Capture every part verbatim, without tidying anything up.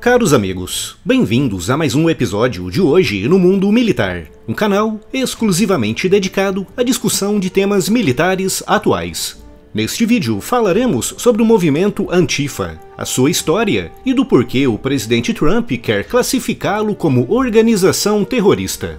Caros amigos, bem-vindos a mais um episódio de Hoje no Mundo Militar, um canal exclusivamente dedicado à discussão de temas militares atuais. Neste vídeo falaremos sobre o movimento Antifa, a sua história e do porquê o presidente Trump quer classificá-lo como organização terrorista.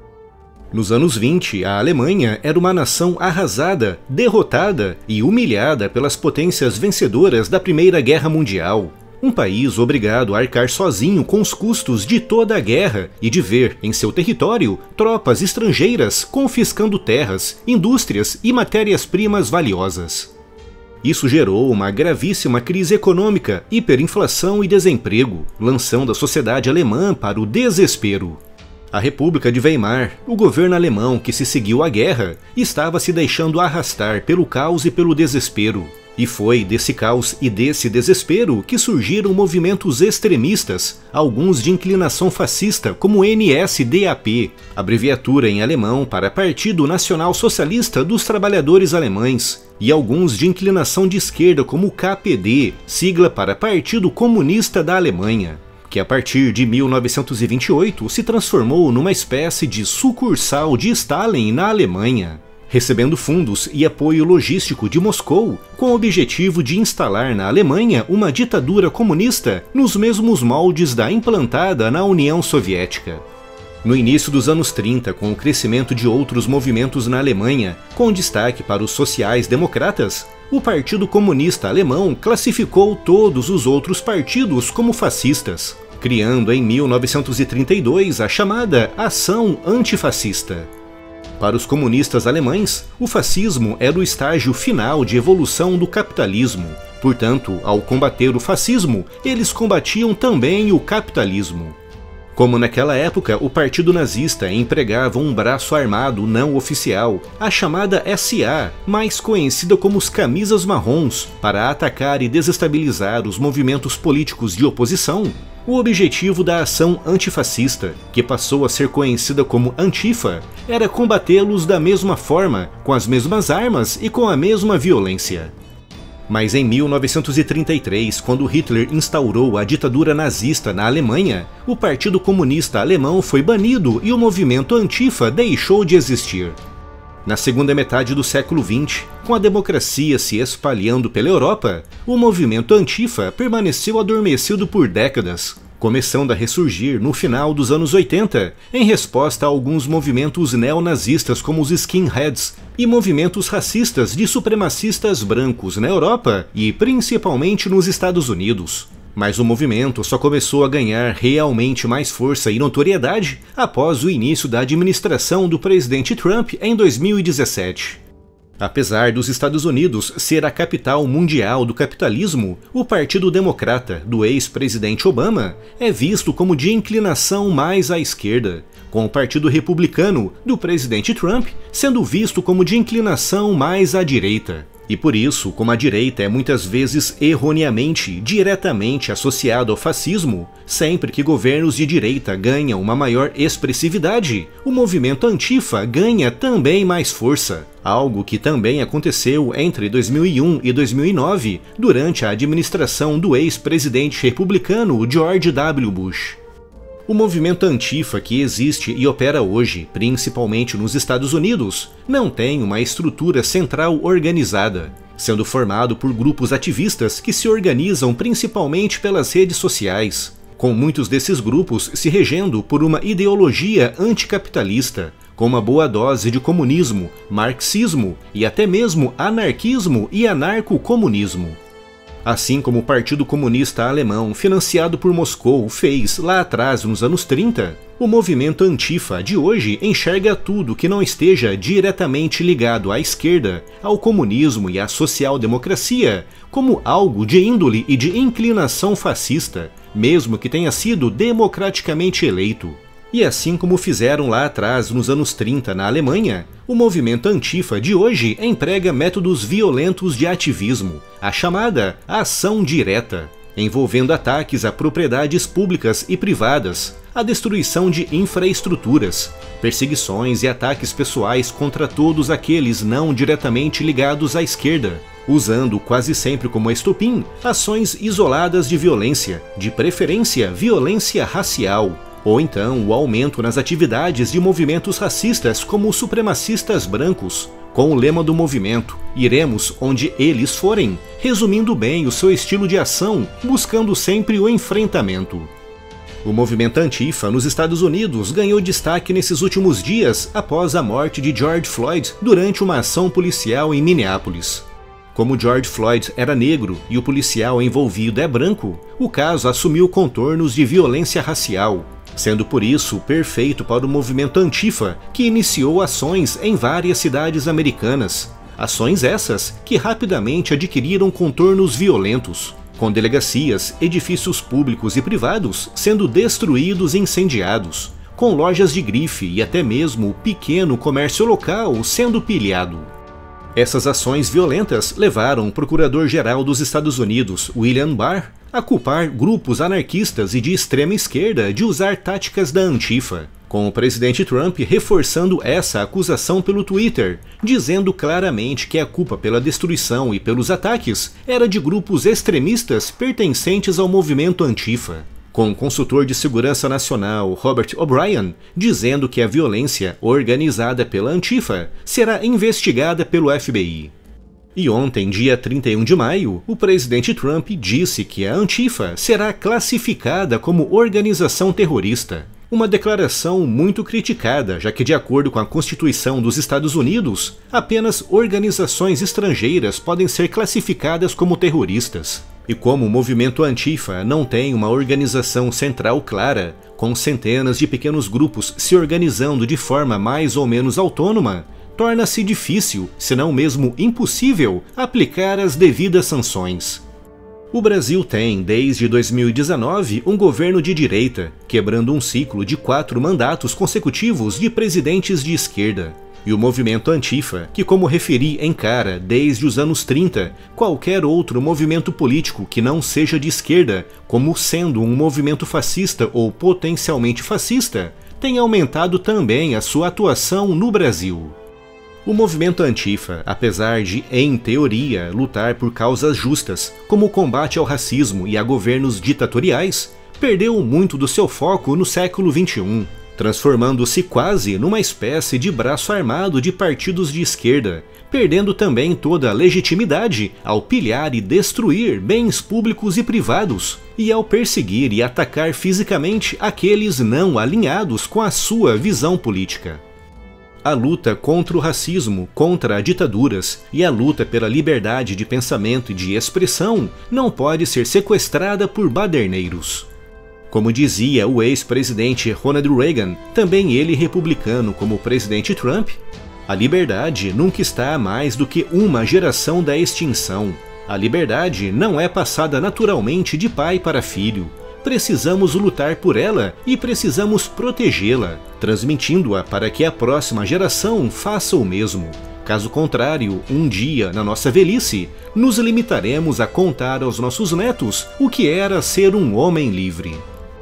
Nos anos vinte, a Alemanha era uma nação arrasada, derrotada e humilhada pelas potências vencedoras da Primeira Guerra Mundial. Um país obrigado a arcar sozinho com os custos de toda a guerra e de ver em seu território tropas estrangeiras confiscando terras, indústrias e matérias-primas valiosas. Isso gerou uma gravíssima crise econômica, hiperinflação e desemprego, lançando a sociedade alemã para o desespero. A República de Weimar, o governo alemão que se seguiu à guerra, estava se deixando arrastar pelo caos e pelo desespero. E foi desse caos e desse desespero que surgiram movimentos extremistas, alguns de inclinação fascista como N S D A P, abreviatura em alemão para Partido Nacional Socialista dos Trabalhadores Alemães, e alguns de inclinação de esquerda como K P D, sigla para Partido Comunista da Alemanha, que a partir de mil novecentos e vinte e oito se transformou numa espécie de sucursal de Stalin na Alemanha, recebendo fundos e apoio logístico de Moscou, com o objetivo de instalar na Alemanha uma ditadura comunista nos mesmos moldes da implantada na União Soviética. No início dos anos trinta, com o crescimento de outros movimentos na Alemanha, com destaque para os sociais-democratas, o Partido Comunista Alemão classificou todos os outros partidos como fascistas, criando em mil novecentos e trinta e dois a chamada Ação Antifascista. Para os comunistas alemães, o fascismo era o estágio final de evolução do capitalismo. Portanto, ao combater o fascismo, eles combatiam também o capitalismo. Como naquela época o partido nazista empregava um braço armado não oficial, a chamada S A, mais conhecida como os camisas marrons, para atacar e desestabilizar os movimentos políticos de oposição, o objetivo da ação antifascista, que passou a ser conhecida como Antifa, era combatê-los da mesma forma, com as mesmas armas e com a mesma violência. Mas em mil novecentos e trinta e três, quando Hitler instaurou a ditadura nazista na Alemanha, o Partido Comunista Alemão foi banido e o movimento Antifa deixou de existir. Na segunda metade do século vinte, com a democracia se espalhando pela Europa, o movimento Antifa permaneceu adormecido por décadas, começando a ressurgir no final dos anos oitenta, em resposta a alguns movimentos neonazistas como os skinheads e movimentos racistas de supremacistas brancos na Europa e principalmente nos Estados Unidos. Mas o movimento só começou a ganhar realmente mais força e notoriedade após o início da administração do presidente Trump em dois mil e dezessete. Apesar dos Estados Unidos ser a capital mundial do capitalismo, o Partido Democrata do ex-presidente Obama é visto como de inclinação mais à esquerda, com o Partido Republicano do presidente Trump sendo visto como de inclinação mais à direita. E por isso, como a direita é muitas vezes erroneamente, diretamente associado ao fascismo, sempre que governos de direita ganham uma maior expressividade, o movimento Antifa ganha também mais força, algo que também aconteceu entre dois mil e um e dois mil e nove, durante a administração do ex-presidente republicano George W. Bush. O movimento Antifa que existe e opera hoje, principalmente nos Estados Unidos, não tem uma estrutura central organizada, sendo formado por grupos ativistas que se organizam principalmente pelas redes sociais, com muitos desses grupos se regendo por uma ideologia anticapitalista, com uma boa dose de comunismo, marxismo e até mesmo anarquismo e anarcocomunismo. Assim como o Partido Comunista Alemão, financiado por Moscou, fez lá atrás nos anos trinta, o movimento Antifa de hoje enxerga tudo que não esteja diretamente ligado à esquerda, ao comunismo e à social-democracia, como algo de índole e de inclinação fascista, mesmo que tenha sido democraticamente eleito. E assim como fizeram lá atrás nos anos trinta na Alemanha, o movimento Antifa de hoje emprega métodos violentos de ativismo, a chamada ação direta, envolvendo ataques a propriedades públicas e privadas, a destruição de infraestruturas, perseguições e ataques pessoais contra todos aqueles não diretamente ligados à esquerda, usando quase sempre como estopim ações isoladas de violência, de preferência violência racial, ou então o aumento nas atividades de movimentos racistas como os supremacistas brancos, com o lema do movimento, iremos onde eles forem, resumindo bem o seu estilo de ação, buscando sempre o enfrentamento. O movimento Antifa nos Estados Unidos ganhou destaque nesses últimos dias após a morte de George Floyd durante uma ação policial em Minneapolis. Como George Floyd era negro e o policial envolvido é branco, o caso assumiu contornos de violência racial, sendo por isso perfeito para o movimento Antifa, que iniciou ações em várias cidades americanas. Ações essas que rapidamente adquiriram contornos violentos, com delegacias, edifícios públicos e privados sendo destruídos e incendiados, com lojas de grife e até mesmo o pequeno comércio local sendo pilhado. Essas ações violentas levaram o Procurador-Geral dos Estados Unidos, William Barr, a culpar grupos anarquistas e de extrema esquerda de usar táticas da Antifa, com o presidente Trump reforçando essa acusação pelo Twitter, dizendo claramente que a culpa pela destruição e pelos ataques era de grupos extremistas pertencentes ao movimento Antifa, com o consultor de segurança nacional Robert O'Brien dizendo que a violência organizada pela Antifa será investigada pelo F B I. E ontem, dia trinta e um de maio, o presidente Trump disse que a Antifa será classificada como organização terrorista. Uma declaração muito criticada, já que, de acordo com a Constituição dos Estados Unidos, apenas organizações estrangeiras podem ser classificadas como terroristas. E como o movimento Antifa não tem uma organização central clara, com centenas de pequenos grupos se organizando de forma mais ou menos autônoma, torna-se difícil, se não mesmo impossível, aplicar as devidas sanções. O Brasil tem, desde dois mil e dezenove, um governo de direita, quebrando um ciclo de quatro mandatos consecutivos de presidentes de esquerda. E o movimento Antifa, que como referi encara, desde os anos trinta, qualquer outro movimento político que não seja de esquerda, como sendo um movimento fascista ou potencialmente fascista, tem aumentado também a sua atuação no Brasil. O movimento Antifa, apesar de, em teoria, lutar por causas justas, como o combate ao racismo e a governos ditatoriais, perdeu muito do seu foco no século vinte e um, transformando-se quase numa espécie de braço armado de partidos de esquerda, perdendo também toda a legitimidade ao pilhar e destruir bens públicos e privados, e ao perseguir e atacar fisicamente aqueles não alinhados com a sua visão política. A luta contra o racismo, contra ditaduras e a luta pela liberdade de pensamento e de expressão não pode ser sequestrada por baderneiros. Como dizia o ex-presidente Ronald Reagan, também ele republicano como o presidente Trump, a liberdade nunca está a mais do que uma geração da extinção. A liberdade não é passada naturalmente de pai para filho. Precisamos lutar por ela e precisamos protegê-la, transmitindo-a para que a próxima geração faça o mesmo. Caso contrário, um dia, na nossa velhice, nos limitaremos a contar aos nossos netos o que era ser um homem livre.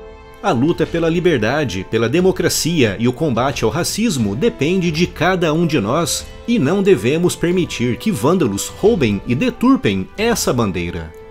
A luta pela liberdade, pela democracia e o combate ao racismo depende de cada um de nós e não devemos permitir que vândalos roubem e deturpem essa bandeira.